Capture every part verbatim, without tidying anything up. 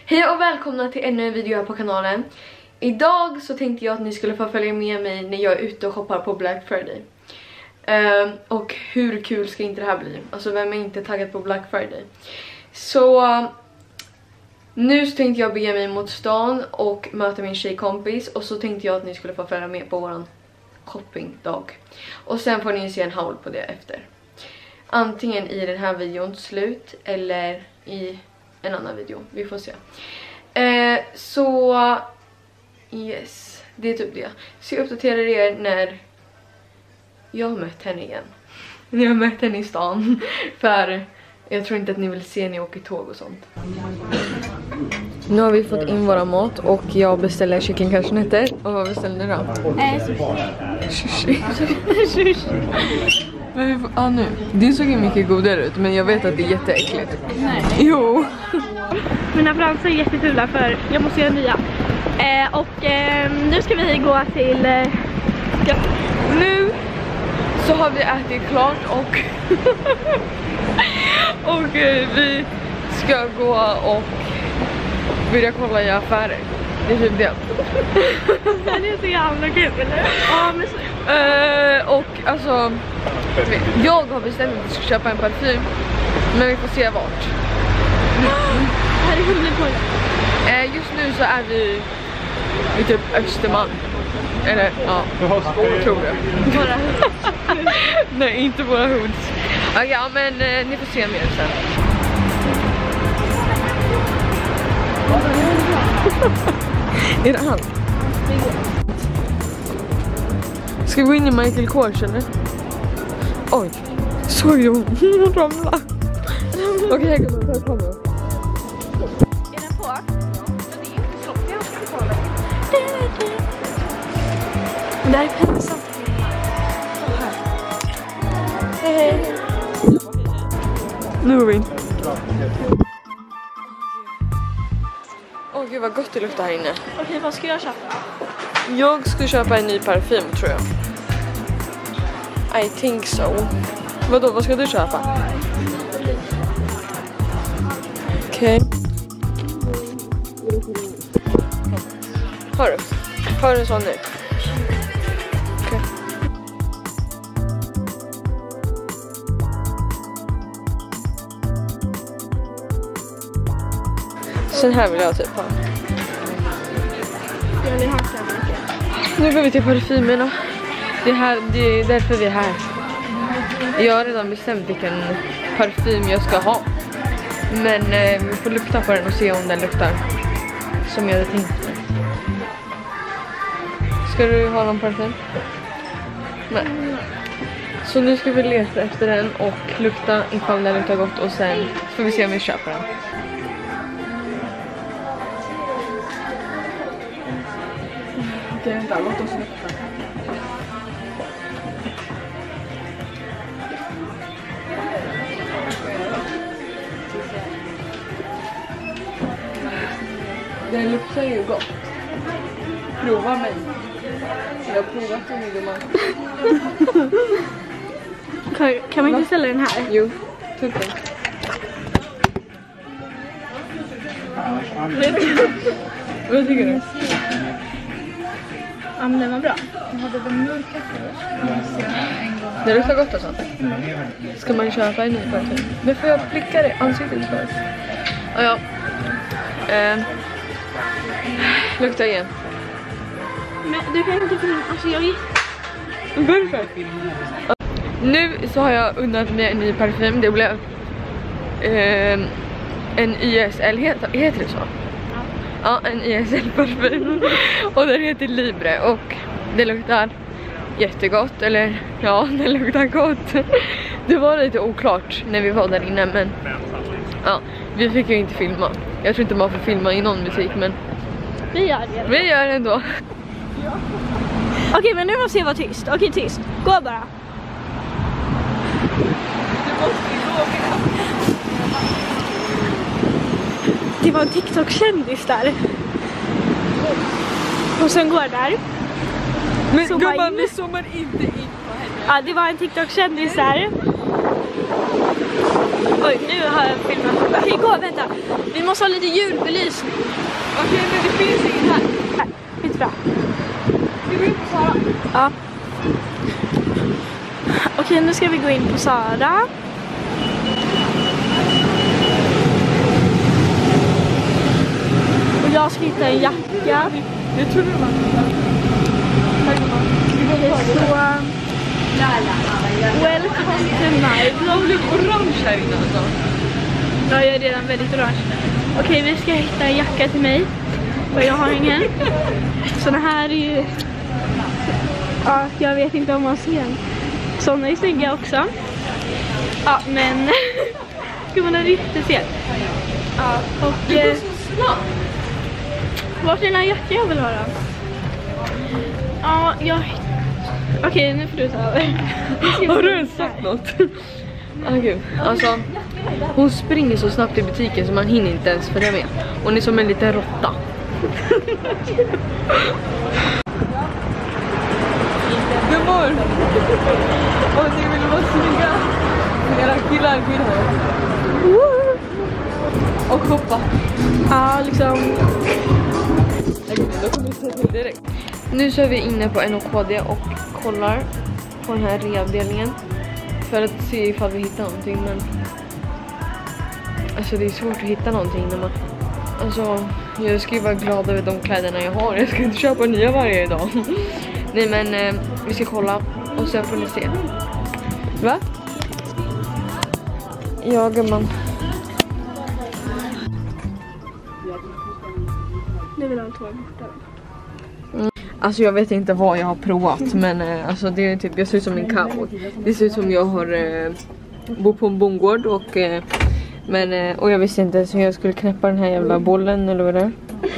Hej och välkomna till ännu en video här på kanalen. Idag så tänkte jag att ni skulle få följa med mig när jag är ute och shoppar på Black Friday. uh, Och hur kul ska inte det här bli? Alltså vem är inte taggad på Black Friday? Så uh, nu så tänkte jag bege mig mot stan och möta min tjejkompis. Och så tänkte jag att ni skulle få följa med på våran shoppingdag. Och sen får ni se en haul på det efter. Antingen i den här videon slut eller i en annan video. Vi får se. Eh, så yes, det är typ det. Så jag uppdaterar er när jag har mött henne igen. När jag har mött henne i stan. För jag tror inte att ni vill se när jag åker tåg och sånt. Nu har vi fått in våra mat och jag beställer chicken cashewnötter. Och vad beställer ni då? Eh, sushi. Sushi. Men vi får, ah, nu. Det såg ju mycket godare ut, men jag vet att det är jätteäckligt. Nej. Jo. Mina fransar är jättefula för jag måste göra nya. Eh, och eh, nu ska vi gå till... Eh, ja. Nu så har vi ätit klart och... och eh, vi ska gå och börja kolla i affärer. Det är typ det. Det är så jävla kul, eller? Ja, men så... Uh, och alltså jag har bestämt att jag ska köpa en parfym, men vi får se vart. Här är hunden på det. uh, Just nu så är vi i typ Östermalm. Eller ja, tror jag. Våra Nej, inte våra hoods. uh, Ja, men uh, ni får se mer sen. Är det han? Ska vi gå in i Michael Kors eller? Oj, såg du hon? Hon ramlade. Okej, här kan man ta kameran. Är den på? Ja. Men det är inte så. Jag ska ta den. Det här är pinsamt. Hej, hej. Nu går vi in. Åh gud vad gott det luktar här inne. Okej, vad ska jag köpa? Jag ska köpa en ny parfym tror jag. I think so. Vadå, vad ska du köpa? Okej. Okay. Har du? Har du en sån nu? Okej. Okay. Sen här vill jag typ ha. Jag vill ha så mycket. Nu går vi till parfymerna. Det, här, det är därför vi är här. Jag har redan bestämt vilken parfym jag ska ha. Men eh, vi får lukta på den och se om den luktar som jag hade tänkt mig. Ska du ha någon parfym? Nej. Så nu ska vi leta efter den och lukta ifall den luktar gott. Och sen får vi se om vi köper den. Okej, vänta, låt oss lukta. Det luktar ju gott. Prova mig. Jag har provat den i gumman. Kan, kan man inte ställa den här? Jo, tog den. Vad tycker du? Ja, men den var bra. Det luktar gott och sånt. Ska man köpa en ny parfym? Men får jag pricka det ansiktet först? Ah, ja. Eh, lukta igen. Men du kan inte finna... Alltså jag är... Varför? Nu så har jag unnat mig en ny parfym. Det blev eh, en Y S L. Heter, heter det så? Ja, en Y S L-parfym. Och den heter Libre. Och det luktar jättegott. Eller ja, den luktar gott. Det var lite oklart när vi var där inne. Men ja, vi fick ju inte filma. Jag tror inte man får filma i någon musik. Men Vi gör det. vi gör det ändå. Ja. Okej, men nu måste jag vara tyst. Okej, tyst. Gå bara. Det var en TikTok-kändis där. Och sen går där. Men Zooma gumman, in. vi zoomar inte in på henne. Ja, det var en TikTok-kändis där. Oj, nu har jag filmat. Okej, gå, vänta. Vi måste ha lite julbelysning. Okej, men det finns ingen här. Här, skitbra. Ska vi gå in på Sara? Ja. Okej, nu ska vi gå in på Sara. Och jag ska hitta en jacka. Jag tror det var. Det står Welcome to my. Du har blivit orange här inne alltså. Ja, jag är redan väldigt orange. Okej, vi ska hitta en jacka till mig. För jag har ingen. Såna här är ju... Ja, jag vet inte om man ser. Såna är snygga också. Ja, men... Gud, man har riktigt fel. Ja, och... Eh, vart är den här jackan jag vill ha då? Ja, jag... Okej, nu får du ta över. Har du ens sagt något? Ah, gud. Alltså, hon springer så snabbt i butiken så man hinner inte ens följa med. Hon är som en liten råtta. Gummor! Om ni vill vara snygga, era killar vill ha. Och hoppa. Ja, liksom... Direkt. Nu så är vi inne på N O K D och kollar på den här reavdelningen för att se ifall vi hittar någonting, men alltså det är svårt att hitta någonting när man, alltså jag ska ju vara glad över de kläderna jag har, jag ska inte köpa nya varje dag. Nej, men eh, vi ska kolla och sen får ni se. Va? Ja, gumman. Nu vill han ta borta. Alltså jag vet inte vad jag har provat, men eh, alltså det är typ, jag ser ut som en cowboy. Det ser ut som jag har eh, bott på en bondgård och eh, men eh, och jag visste inte så jag skulle knäppa den här jävla bollen eller vad det är.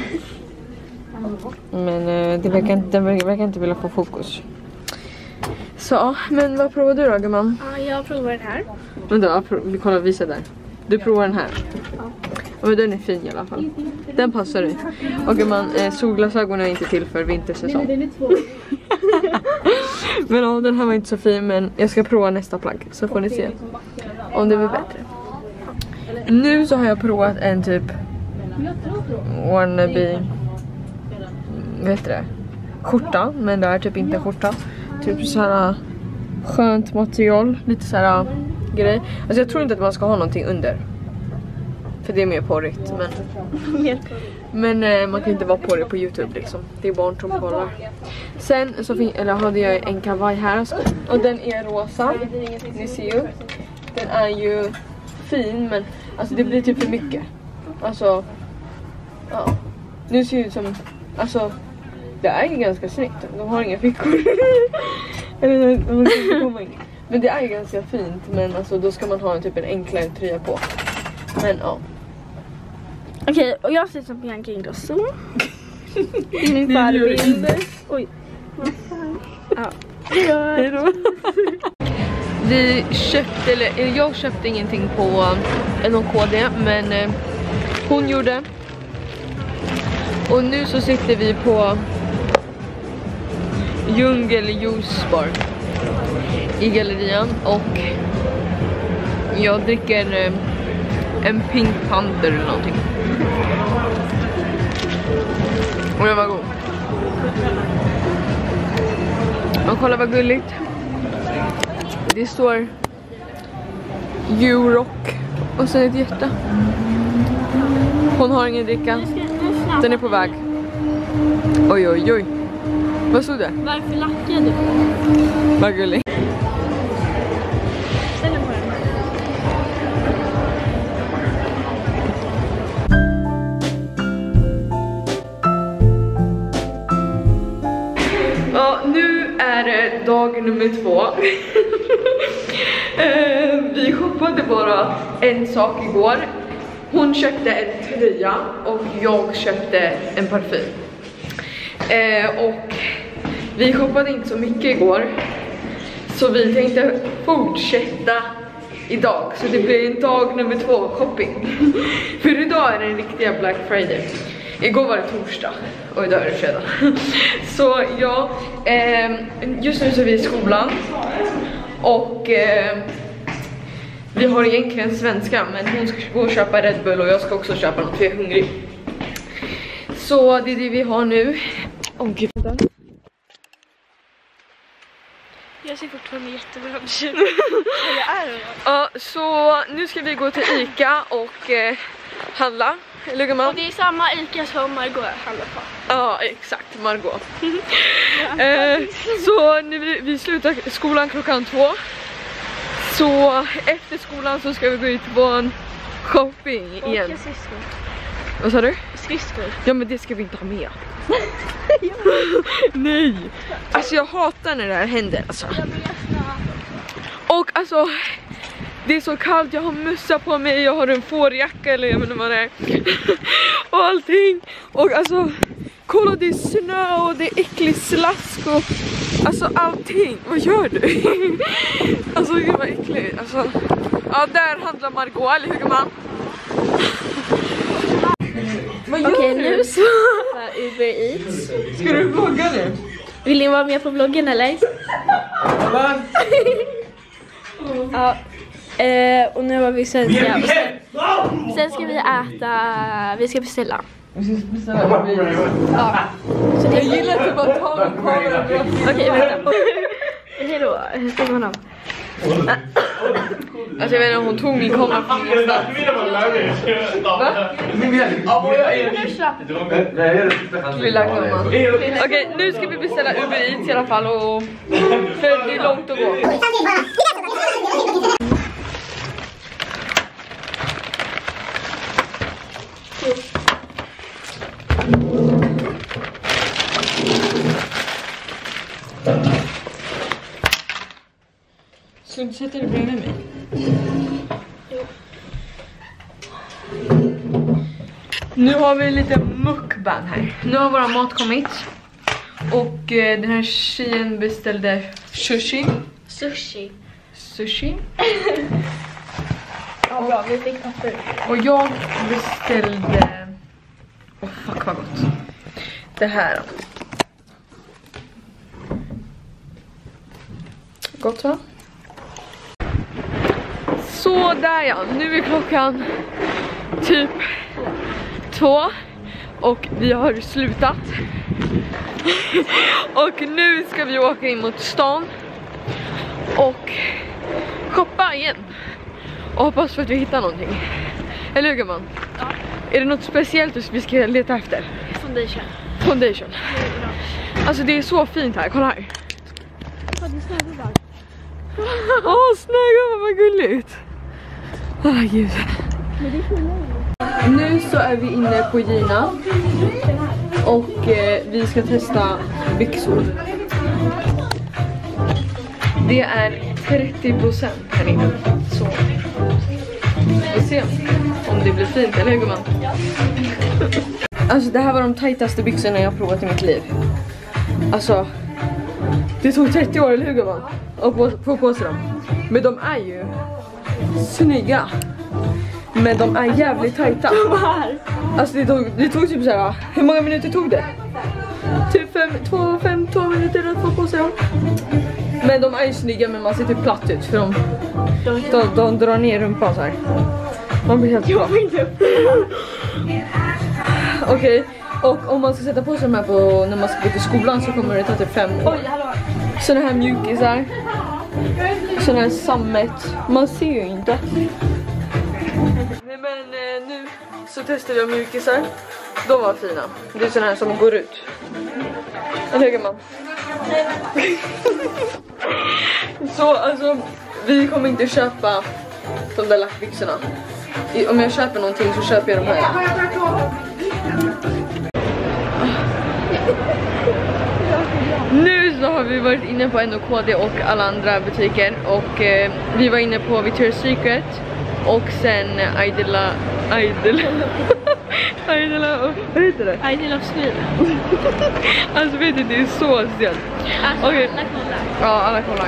Men eh, det verkar inte, den verkar inte vilja få fokus. Så, men vad provar du då, gumman? Ja, jag provar den här. Vänta, vi kollar, visa där. Du provar den här. Ja. Men den är fin i alla fall. Den passar dig. Och man, eh, solglasögonen är inte till för vintersäsong. Den är två. Men ja, den här var inte så fin, men jag ska prova nästa plagg så får ni se om det blir bättre. Nu så har jag provat en typ wannabe, vet du det? Skjorta, men det är typ inte skjorta. Typ så här skönt material, lite så här grej. Alltså jag tror inte att man ska ha någonting under. För det är mer porrigt, men men eh, man kan inte vara på det på YouTube liksom. Det är barn som kollar. Sen så fin- eller hade jag en kavaj här och den är rosa. Ni ser ju. Den är ju fin, men alltså det blir typ för mycket. Alltså ja. Nu ser det ut som, alltså det är ju ganska snyggt. De har inga fickor. Eller de kan komma in. Men det är ju ganska fint, men alltså då ska man ha en typ en enklare tröja på. Men ja. Okej, och jag ser ut som Bianca Ingrosso. Min förebild. Oj. Ja. Hej då. Vi köpte, eller jag köpte ingenting på N O K D, men eh, hon gjorde. Och nu så sitter vi på Djungel Juice Bar i gallerian och jag dricker eh, en Pink Panther eller någonting. Och den var god. Och kolla vad gulligt. Det står You-Rock och sen ett hjärta. Hon har ingen dricka. Den är på väg. Oj, oj, oj. Vad stod det? Varför lackar du? Vad gulligt. Ställ den på den. Ja, nu är det dag nummer två. eh, vi shoppade bara en sak igår. Hon köpte en tröja och jag köpte en parfym. Eh, och vi shoppade inte så mycket igår. Så vi tänkte fortsätta idag. Så det blir en dag nummer två shopping. För idag är det en riktiga Black Friday. Igår var det torsdag och idag är det fredag. Så ja, eh, just nu så är vi i skolan. Och eh, Vi har egentligen svenska, men hon ska gå och köpa Red Bull och jag ska också köpa något för jag är hungrig. Så det är det vi har nu. Åh oh, gud. Jag ser fortfarande jättebra ut. Ja, så nu ska vi gå till Ica och eh, handla. Eller man? Och det är samma Ica som Margot handlar på. Ja, exakt, Margot. eh, så nu, vi, vi slutar skolan klockan två. Så efter skolan så ska vi gå ut på en shopping igen. Och skridskor. Vad sa du? Skridskor. Ja, men det ska vi inte ha med. Nej. Alltså jag hatar när det här händer alltså. Och alltså det är så kallt, jag har mössa på mig, jag har en fårjacka eller jag vet inte vad det är. Och allting. Och alltså kolla, det är snö och det är äcklig slask och alltså allting. Vad gör du? Alltså gud vad äckligt. Alltså, ja, där handlar Margot, eller hur man? Vad gör Okej, du? nu så Uber Eats. Ska du vlogga nu? Vill ni vara med på vloggen eller? Ja. Eh, och nu har vi svenska. Och sen, sen ska vi äta. Vi ska beställa. Vi ska beställa Uber Eats. Ja. Så det Jag gillar att du bara tar en kamera. Okej, vänta. Hej då. Hur ska man ha? Alltså jag vet inte om hon tog min kamera från ingenstans. Va? Okej, nu ska vi beställa Uber Eats i alla fall och för det är långt att gå. Ska du sätta dig bredvid mig? Nu har vi lite mukbang här. Nu har våra mat kommit. Och eh, den här tjejen beställde sushi. Sushi. Sushi. Ja, bra. Vi fick papper. Och jag beställde... Åh, oh, fuck vad gott. Det här. Gott va? Så där ja, nu är klockan typ två och vi har slutat. Och nu ska vi åka in mot stan och shoppa igen. Och hoppas för att vi hittar någonting. Eller hur gumman? Ja. Är det något speciellt vi ska leta efter? Foundation. Foundation. Alltså det är så fint här, kolla här. Åh, oh, snägga, vad gulligt. Åh, oh, gud. Nu så är vi inne på Gina. Och eh, vi ska testa byxor. Det är trettio procent här inne. Så vi får se om det blir fint, eller hur gumman? Alltså det här var de tajtaste byxorna jag har provat i mitt liv. Alltså det tog trettio år, eller hur gumman? Och få på, på sig dem. Men de är ju snygga. Men de är jävligt tajta. Alltså det tog, det tog typ såhär, hur många minuter tog det? Typ fem, två, fem, två minuter att få på sig dem. Men de är ju snygga, men man ser typ platt ut. För de, de, de drar ner rumpan så här. Man blir helt platt. Okej, okay. Och om man ska sätta på sig de här på, när man ska gå till skolan så kommer det ta typ fem år. Såna här mjukisar. Såna här sammet. Man ser ju inte. Nej men eh, nu så testade jag mjukisar. De var fina. Det är såna här som går ut. Eller hur man? Så alltså, vi kommer inte köpa de där lackbyxorna. Om jag köper någonting så köper jag de här. Nu så har vi varit inne på N O K D och alla andra butiker. Och eh, vi var inne på Victoria's Secret. Och sen Idela... Idela... Idela... Vad heter det? Idela of Sweden. Alltså vet du, det är så stelt. Alltså okay. alla kollar. Ja, alla kollar.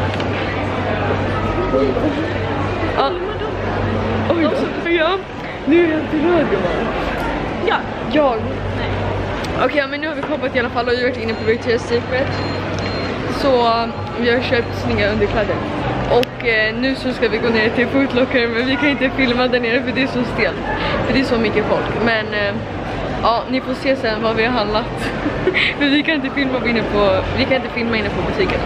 Ja. Oj, ja. Nu är jag inte röd, gumman. Ja. Jag? Nej. Okej, okay, men nu har vi shoppat i alla fall och vi har varit inne på Victoria's Secret. Så vi har köpt snygga underkläder. Och eh, nu så ska vi gå ner till Foot Locker, men vi kan inte filma där nere för det är så stelt. För det är så mycket folk. Men eh, ja, ni får se sen vad vi har handlat. För vi kan inte filma inne på, vi kan inte filma inne på butiken.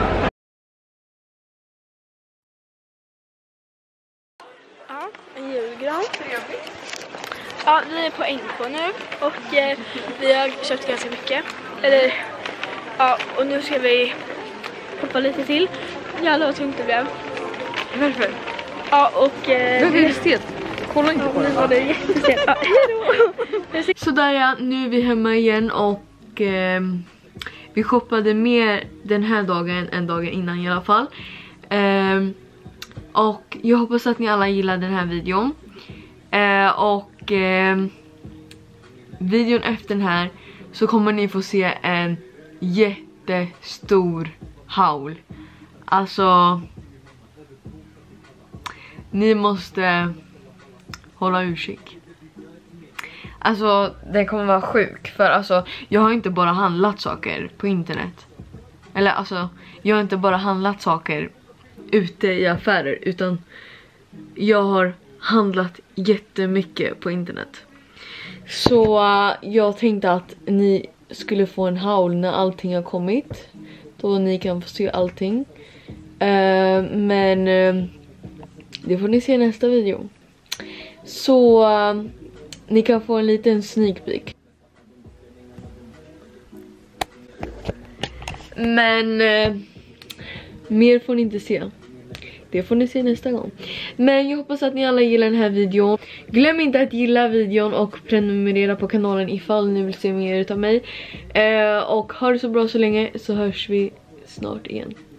Ja, en julgran. Ja, vi är på N K nu och eh, vi har köpt ganska mycket. Eller, ja, och nu ska vi hoppa lite till. Jävlar vad tungt det blev. Varför? Ja, och... Eh, Varför är det stelt? Kolla inte på det. det. Ja, det är jättestelt. Ja, hejdå! Sådär ja, nu är vi hemma igen och eh, vi shoppade mer den här dagen än dagen innan i alla fall. Eh, och jag hoppas att ni alla gillar den här videon. Eh, och eh, videon efter den här så kommer ni få se en jättestor haul. Alltså, ni måste hålla utkik. Alltså, den kommer vara sjuk. För alltså, jag har inte bara handlat saker på internet. Eller alltså, jag har inte bara handlat saker ute i affärer. Utan jag har handlat jättemycket på internet. Så uh, jag tänkte att ni skulle få en haul när allting har kommit. Då ni kan få se allting. Uh, men uh, det får ni se i nästa video. Så uh, ni kan få en liten sneak peek. Men uh, mer får ni inte se. Det får ni se nästa gång. Men jag hoppas att ni alla gillar den här videon. Glöm inte att gilla videon och prenumerera på kanalen ifall ni vill se mer utav mig. Uh, och ha det så bra så länge, så hörs vi snart igen.